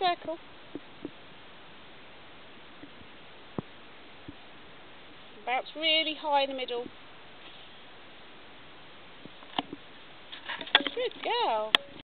circle. Bounce really high in the middle. Good girl.